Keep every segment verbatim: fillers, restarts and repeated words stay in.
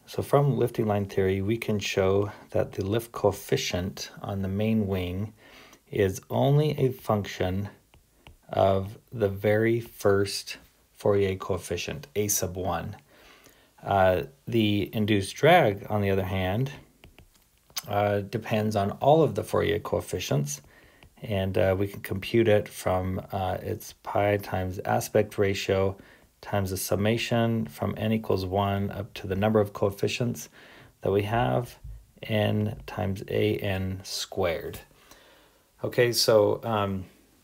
So from lifting line theory, we can show that the lift coefficient on the main wing is only a function of the very first Fourier coefficient, a sub one. Uh, the induced drag, on the other hand, uh, depends on all of the Fourier coefficients, and uh, we can compute it from uh, its pi times aspect ratio times the summation from n equals one up to the number of coefficients that we have, n times a n squared. Okay, so um,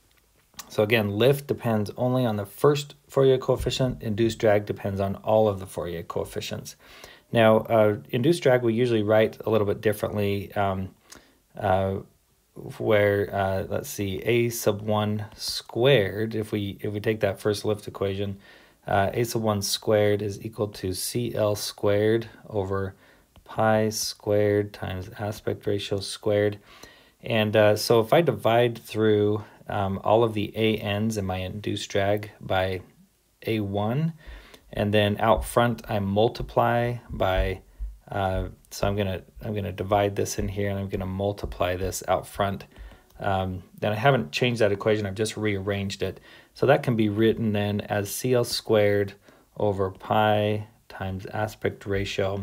so again, lift depends only on the first Fourier coefficient. Induced drag depends on all of the Fourier coefficients. Now, uh, induced drag we usually write a little bit differently, um, uh, where uh, let's see, a sub one squared. If we if we take that first lift equation, uh, a sub one squared is equal to cl squared over pi squared times aspect ratio squared. And uh, so if I divide through um, all of the a n's in my induced drag by a one, and then out front I multiply by, uh, so I'm gonna I'm gonna divide this in here and I'm gonna multiply this out front. Um, then I haven't changed that equation, I've just rearranged it. So that can be written then as cl squared over pi times aspect ratio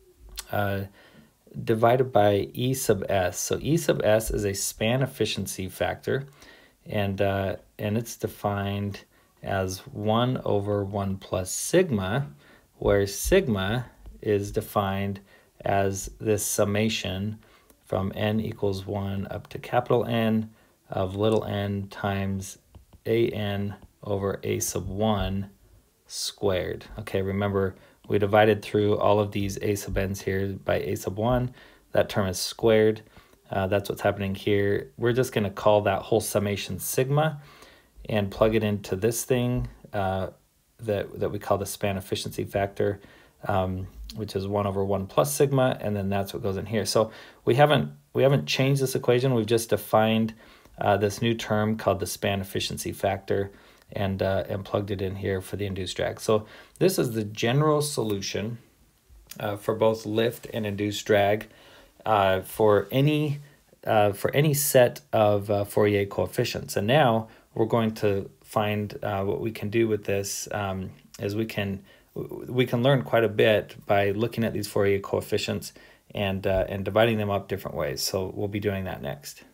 uh, divided by E sub s. So E sub s is a span efficiency factor, and uh, and it's defined as one over one plus sigma, where sigma is defined as this summation from n equals one up to capital N of little n times a n over a sub one squared. Okay, remember we divided through all of these a sub n's here by a sub one. That term is squared. Uh, that's what's happening here. We're just going to call that whole summation sigma and plug it into this thing uh, that, that we call the span efficiency factor, um, which is one over one plus sigma, and then that's what goes in here. So we haven't we haven't changed this equation. We've just defined uh, this new term called the span efficiency factor, and uh, and plugged it in here for the induced drag. So this is the general solution uh, for both lift and induced drag uh, for any uh, for any set of uh, Fourier coefficients. And now we're going to find uh, what we can do with this um, is we can we can learn quite a bit by looking at these Fourier coefficients and uh, and dividing them up different ways. So we'll be doing that next.